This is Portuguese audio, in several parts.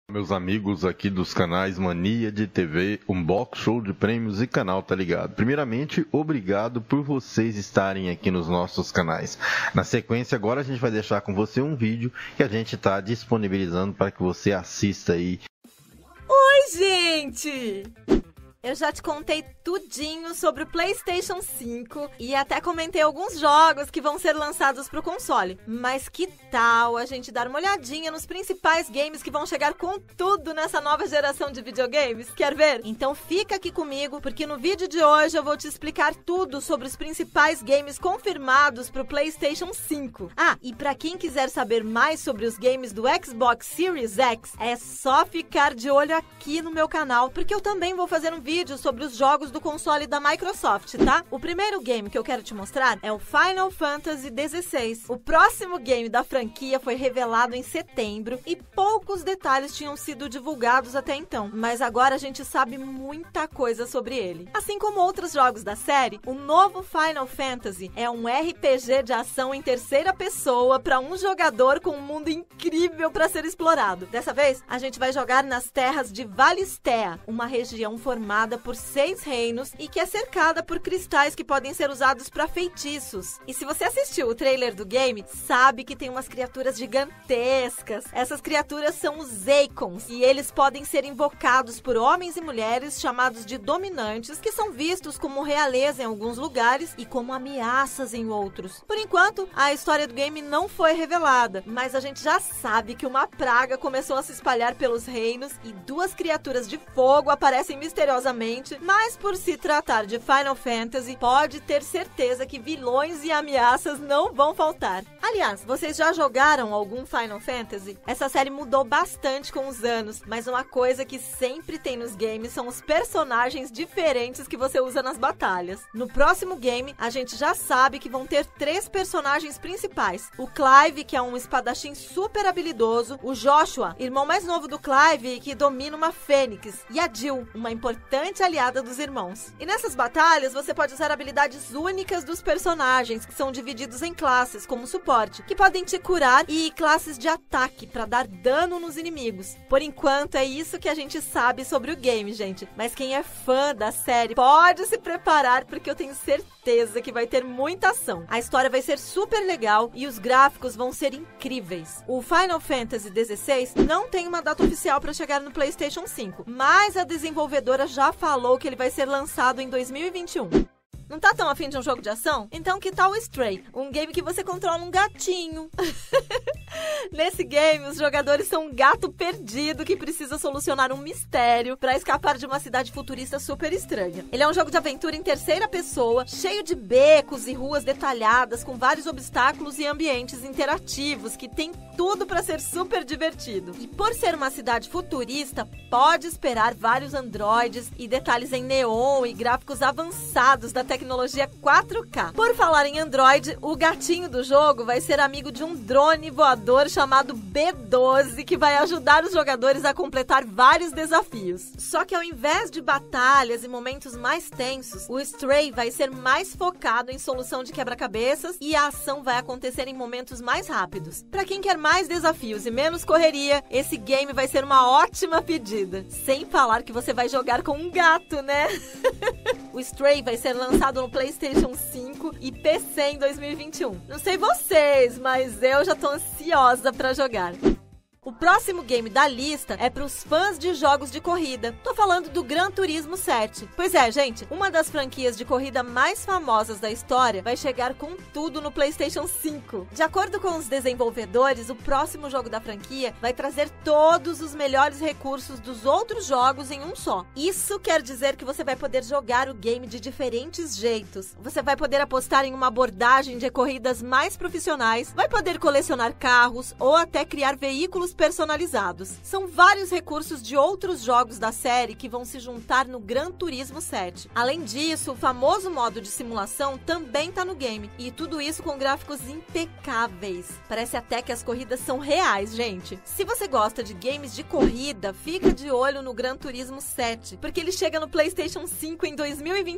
Meus amigos aqui dos canais Mania de TV, Unbox, Show de Prêmios e Canal Tá Ligado. Primeiramente, obrigado por vocês estarem aqui nos nossos canais. Na sequência, agora a gente vai deixar com você um vídeo que a gente está disponibilizando para que você assista aí. Oi, gente! Eu já te contei tudinho sobre o PlayStation 5 e até comentei alguns jogos que vão ser lançados para o console. Mas que tal a gente dar uma olhadinha nos principais games que vão chegar com tudo nessa nova geração de videogames? Quer ver? Então fica aqui comigo, porque no vídeo de hoje eu vou te explicar tudo sobre os principais games confirmados para o PlayStation 5. Ah, e para quem quiser saber mais sobre os games do Xbox Series X, é só ficar de olho aqui no meu canal, porque eu também vou fazer um vídeo sobre os jogos do console da Microsoft, tá? O primeiro game que eu quero te mostrar é o Final Fantasy XVI. O próximo game da franquia foi revelado em setembro e poucos detalhes tinham sido divulgados até então, mas agora a gente sabe muita coisa sobre ele. Assim como outros jogos da série, o novo Final Fantasy é um RPG de ação em terceira pessoa para um jogador com um mundo incrível para ser explorado. Dessa vez, a gente vai jogar nas terras de Valisthea, uma região formada por 6 reinos e que é cercada por cristais que podem ser usados para feitiços. E se você assistiu o trailer do game, sabe que tem umas criaturas gigantescas. Essas criaturas são os Zeikons e eles podem ser invocados por homens e mulheres chamados de dominantes, que são vistos como realeza em alguns lugares e como ameaças em outros. Por enquanto, a história do game não foi revelada, mas a gente já sabe que uma praga começou a se espalhar pelos reinos e 2 criaturas de fogo aparecem misteriosamente. Mas por se tratar de Final Fantasy, pode ter certeza que vilões e ameaças não vão faltar. Aliás, vocês já jogaram algum Final Fantasy? Essa série mudou bastante com os anos, mas uma coisa que sempre tem nos games são os personagens diferentes que você usa nas batalhas. No próximo game, a gente já sabe que vão ter 3 personagens principais. O Clive, que é um espadachim super habilidoso, o Joshua, irmão mais novo do Clive, que domina uma fênix, e a Jill, uma importante aliada dos irmãos. E nessas batalhas, você pode usar habilidades únicas dos personagens, que são divididos em classes, como suporte, que podem te curar, e classes de ataque, para dar dano nos inimigos. Por enquanto, é isso que a gente sabe sobre o game, gente. Mas quem é fã da série pode se preparar, porque eu tenho certeza que vai ter muita ação. A história vai ser super legal e os gráficos vão ser incríveis. O Final Fantasy XVI não tem uma data oficial para chegar no PlayStation 5, mas a desenvolvedora já falou que ele vai ser lançado em 2021. Não tá tão afim de um jogo de ação? Então que tal o Stray? Um game que você controla um gatinho. Nesse game, os jogadores são um gato perdido que precisa solucionar um mistério para escapar de uma cidade futurista super estranha. Ele é um jogo de aventura em terceira pessoa, cheio de becos e ruas detalhadas, com vários obstáculos e ambientes interativos, que tem tudo para ser super divertido. E por ser uma cidade futurista, pode esperar vários androides e detalhes em neon e gráficos avançados da tecnologia 4K. Por falar em Android, o gatinho do jogo vai ser amigo de um drone voador chamado B12, que vai ajudar os jogadores a completar vários desafios. Só que ao invés de batalhas e momentos mais tensos, o Stray vai ser mais focado em solução de quebra-cabeças e a ação vai acontecer em momentos mais rápidos. Para quem quer mais desafios e menos correria, esse game vai ser uma ótima pedida. Sem falar que você vai jogar com um gato, né? O Stray vai ser lançado no PlayStation 5 e PC em 2021. Não sei vocês, mas eu já tô ansiosa pra jogar. O próximo game da lista é para os fãs de jogos de corrida. Tô falando do Gran Turismo 7. Pois é, gente, uma das franquias de corrida mais famosas da história vai chegar com tudo no PlayStation 5. De acordo com os desenvolvedores, o próximo jogo da franquia vai trazer todos os melhores recursos dos outros jogos em um só. Isso quer dizer que você vai poder jogar o game de diferentes jeitos. Você vai poder apostar em uma abordagem de corridas mais profissionais, vai poder colecionar carros ou até criar veículos personalizados. São vários recursos de outros jogos da série que vão se juntar no Gran Turismo 7. Além disso, o famoso modo de simulação também tá no game, e tudo isso com gráficos impecáveis. Parece até que as corridas são reais, gente. Se você gosta de games de corrida, fica de olho no Gran Turismo 7, porque ele chega no PlayStation 5 em 2021.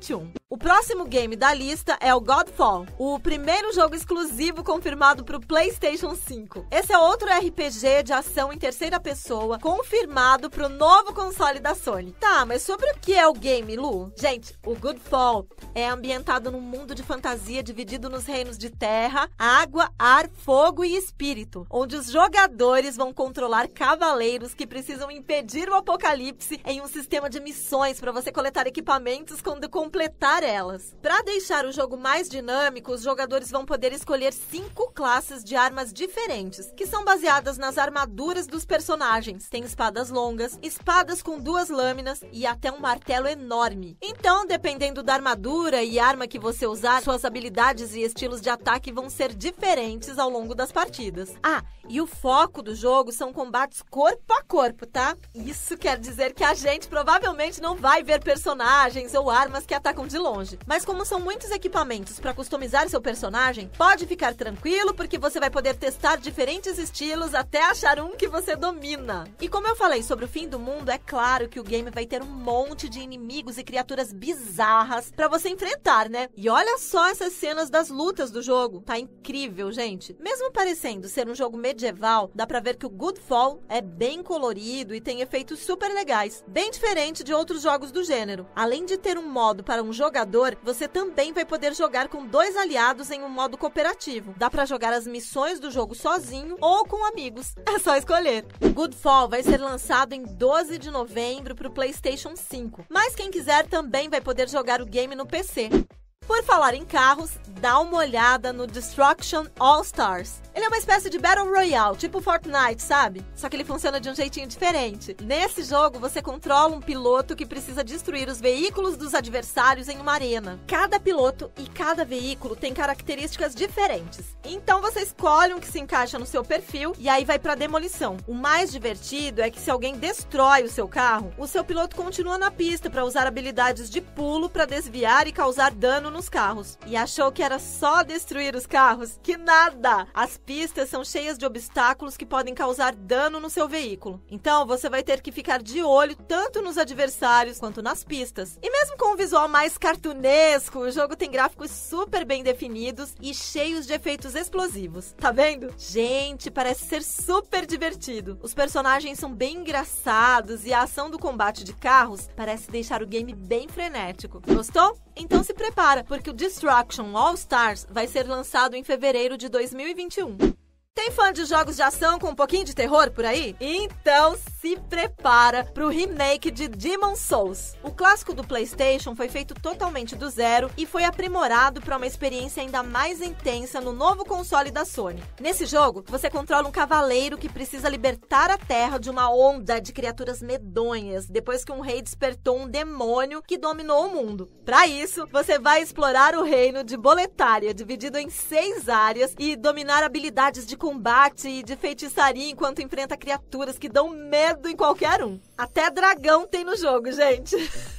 O próximo game da lista é o Godfall, o primeiro jogo exclusivo confirmado para o PlayStation 5. Esse é outro RPG de ação em terceira pessoa, confirmado para o novo console da Sony. Tá, mas sobre o que é o game, Lu? Gente, o Godfall é ambientado num mundo de fantasia dividido nos reinos de terra, água, ar, fogo e espírito, onde os jogadores vão controlar cavaleiros que precisam impedir o apocalipse em um sistema de missões para você coletar equipamentos quando completar elas. Para deixar o jogo mais dinâmico, os jogadores vão poder escolher 5 classes de armas diferentes, que são baseadas nas armaduras dos personagens. Tem espadas longas, espadas com 2 lâminas e até um martelo enorme. Então, dependendo da armadura e arma que você usar, suas habilidades e estilos de ataque vão ser diferentes ao longo das partidas. Ah, e o foco do jogo são combates corpo a corpo, tá? Isso quer dizer que a gente provavelmente não vai ver personagens ou armas que atacam de longe. Mas como são muitos equipamentos para customizar seu personagem, pode ficar tranquilo porque você vai poder testar diferentes estilos até achar um que você domina. E como eu falei sobre o fim do mundo, é claro que o game vai ter um monte de inimigos e criaturas bizarras para você enfrentar, né? E olha só essas cenas das lutas do jogo. Tá incrível, gente. Mesmo parecendo ser um jogo medieval, dá pra ver que o Godfall é bem colorido e tem efeitos super legais, bem diferente de outros jogos do gênero. Além de ter um modo para um jogador, você também vai poder jogar com 2 aliados em um modo cooperativo. Dá pra jogar as missões do jogo sozinho ou com amigos. É só escolher. O Godfall vai ser lançado em 12 de novembro pro PlayStation 5, mas quem quiser também vai poder jogar o game no PC. Por falar em carros, dá uma olhada no Destruction All Stars. Ele é uma espécie de Battle Royale, tipo Fortnite, sabe? Só que ele funciona de um jeitinho diferente. Nesse jogo, você controla um piloto que precisa destruir os veículos dos adversários em uma arena. Cada piloto e cada veículo tem características diferentes. Então você escolhe um que se encaixa no seu perfil e aí vai pra demolição. O mais divertido é que se alguém destrói o seu carro, o seu piloto continua na pista para usar habilidades de pulo para desviar e causar dano nos carros. E achou que era só destruir os carros? Que nada! As pistas são cheias de obstáculos que podem causar dano no seu veículo. Então você vai ter que ficar de olho tanto nos adversários quanto nas pistas. E mesmo com um visual mais cartunesco, o jogo tem gráficos super bem definidos e cheios de efeitos explosivos. Tá vendo? Gente, parece ser super divertido. Os personagens são bem engraçados e a ação do combate de carros parece deixar o game bem frenético. Gostou? Então se prepara, porque o Destruction All Stars vai ser lançado em fevereiro de 2021. Tem fã de jogos de ação com um pouquinho de terror por aí? Então se prepara pro remake de Demon's Souls. O clássico do PlayStation foi feito totalmente do zero e foi aprimorado para uma experiência ainda mais intensa no novo console da Sony. Nesse jogo, você controla um cavaleiro que precisa libertar a Terra de uma onda de criaturas medonhas depois que um rei despertou um demônio que dominou o mundo. Para isso, você vai explorar o reino de Boletaria, dividido em 6 áreas, e dominar habilidades de combate e de feitiçaria enquanto enfrenta criaturas que dão medo em qualquer um. Até dragão tem no jogo, gente.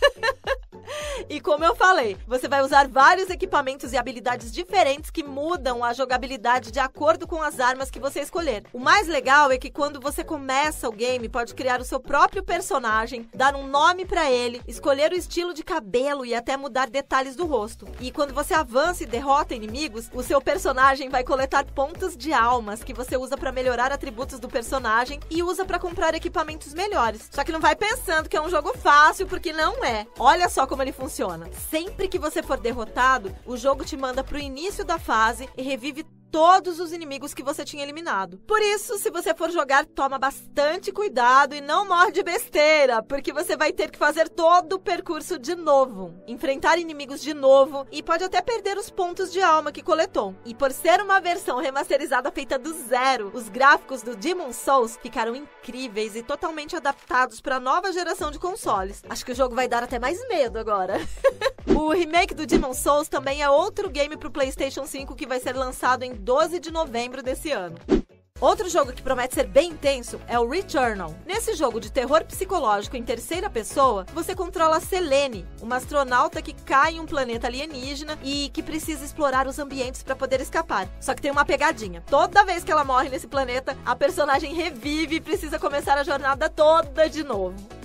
E como eu falei, você vai usar vários equipamentos e habilidades diferentes que mudam a jogabilidade de acordo com as armas que você escolher. O mais legal é que quando você começa o game, pode criar o seu próprio personagem, dar um nome pra ele, escolher o estilo de cabelo e até mudar detalhes do rosto. E quando você avança e derrota inimigos, o seu personagem vai coletar pontos de almas que você usa pra melhorar atributos do personagem e usa pra comprar equipamentos melhores. Só que não vai pensando que é um jogo fácil, porque não é. Olha só como ele funciona. Sempre que você for derrotado, o jogo te manda pro início da fase e revive todos os inimigos que você tinha eliminado. Por isso, se você for jogar, toma bastante cuidado e não morre de besteira, porque você vai ter que fazer todo o percurso de novo, enfrentar inimigos de novo e pode até perder os pontos de alma que coletou. E por ser uma versão remasterizada feita do zero, os gráficos do Demon's Souls ficaram incríveis e totalmente adaptados para a nova geração de consoles. Acho que o jogo vai dar até mais medo agora. O remake do Demon's Souls também é outro game pro PlayStation 5 que vai ser lançado em 12 de novembro desse ano. Outro jogo que promete ser bem intenso é o Returnal. Nesse jogo de terror psicológico em terceira pessoa, você controla a Selene, uma astronauta que cai em um planeta alienígena e que precisa explorar os ambientes para poder escapar. Só que tem uma pegadinha. Toda vez que ela morre nesse planeta, a personagem revive e precisa começar a jornada toda de novo.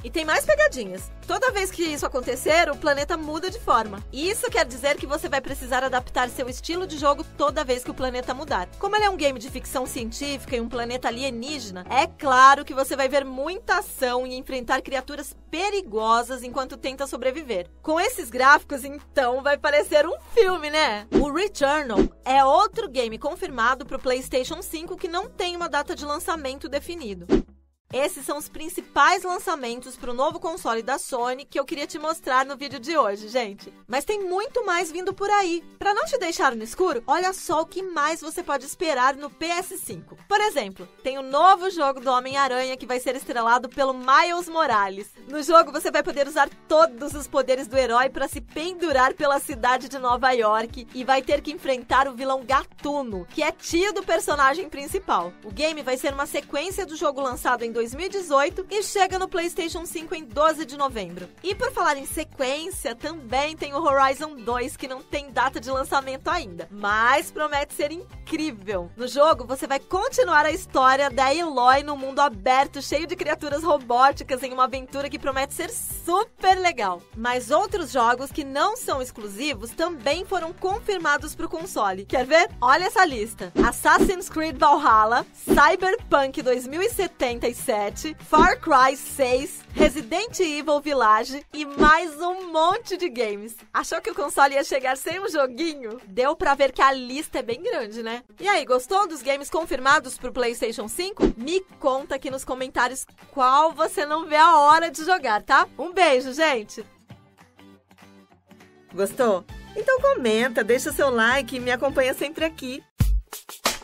E tem mais pegadinhas. Toda vez que isso acontecer, o planeta muda de forma. E isso quer dizer que você vai precisar adaptar seu estilo de jogo toda vez que o planeta mudar. Como ele é um game de ficção científica e um planeta alienígena, é claro que você vai ver muita ação e enfrentar criaturas perigosas enquanto tenta sobreviver. Com esses gráficos, então, vai parecer um filme, né? O Returnal é outro game confirmado para o PlayStation 5 que não tem uma data de lançamento definido. Esses são os principais lançamentos para o novo console da Sony que eu queria te mostrar no vídeo de hoje, gente. Mas tem muito mais vindo por aí. Para não te deixar no escuro, olha só o que mais você pode esperar no PS5. Por exemplo, tem o novo jogo do Homem-Aranha que vai ser estrelado pelo Miles Morales. No jogo você vai poder usar todos os poderes do herói para se pendurar pela cidade de Nova York e vai ter que enfrentar o vilão Gatuno, que é tio do personagem principal. O game vai ser uma sequência do jogo lançado em 2018 e chega no PlayStation 5 em 12 de novembro. E por falar em sequência, também tem o Horizon 2, que não tem data de lançamento ainda, mas promete ser incrível. No jogo, você vai continuar a história da Aloy no mundo aberto, cheio de criaturas robóticas, em uma aventura que promete ser super legal. Mas outros jogos que não são exclusivos também foram confirmados para o console. Quer ver? Olha essa lista: Assassin's Creed Valhalla, Cyberpunk 2077, Far Cry 6, Resident Evil Village e mais um monte de games. Achou que o console ia chegar sem um joguinho? Deu pra ver que a lista é bem grande, né? E aí, gostou dos games confirmados pro PlayStation 5? Me conta aqui nos comentários qual você não vê a hora de jogar, tá? Um beijo, gente! Gostou? Então comenta, deixa seu like e me acompanha sempre aqui.